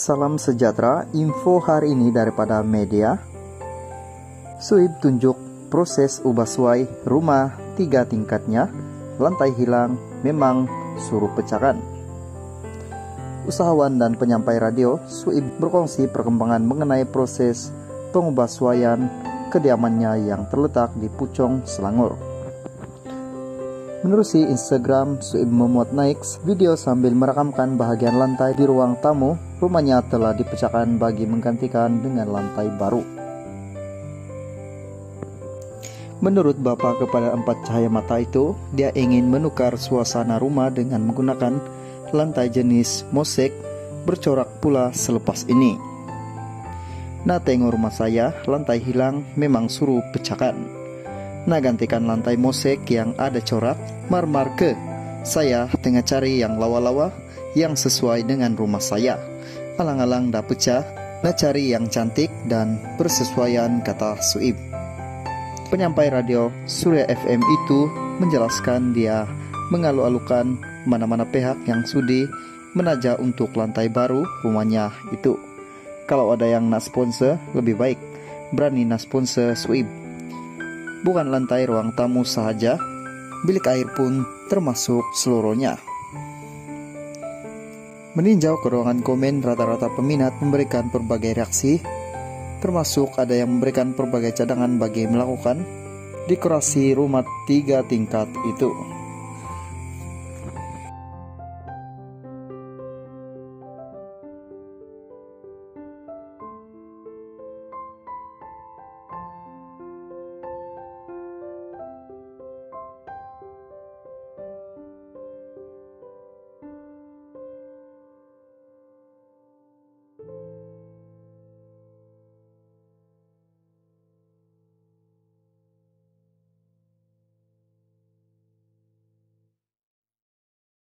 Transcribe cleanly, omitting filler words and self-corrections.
Salam sejahtera, info hari ini daripada media. Suib tunjuk proses ubah suai rumah 3 tingkatnya, lantai hilang memang suruh pecahkan. Usahawan dan penyampai radio Suib berkongsi perkembangan mengenai proses pengubahsuaian kediamannya yang terletak di Pucong, Selangor. Menerusi Instagram, Suib memuat naik video sambil merakamkan bahagian lantai di ruang tamu rumahnya telah dipecahkan bagi menggantikan dengan lantai baru. Menurut Bapak Kepala 4 Cahaya Mata itu, dia ingin menukar suasana rumah dengan menggunakan lantai jenis mosek bercorak pula selepas ini. Nah, tengok rumah saya, lantai hilang memang suruh pecahkan. Nah, gantikan lantai mosek yang ada corak marmer ke. Saya tengah cari yang lawa-lawa yang sesuai dengan rumah saya. Alang-alang dah pecah, nah cari yang cantik dan bersesuaian, kata Suib. Penyampai radio Surya FM itu menjelaskan dia mengalu-alukan mana-mana pihak yang sudi menajak untuk lantai baru rumahnya itu. Kalau ada yang nak sponsor, lebih baik berani nak sponsor Suib. Bukan lantai ruang tamu sahaja, bilik air pun termasuk seluruhnya. Meninjau ke ruangan komen, rata-rata peminat memberikan berbagai reaksi, termasuk ada yang memberikan berbagai cadangan bagi melakukan dekorasi rumah 3 tingkat itu.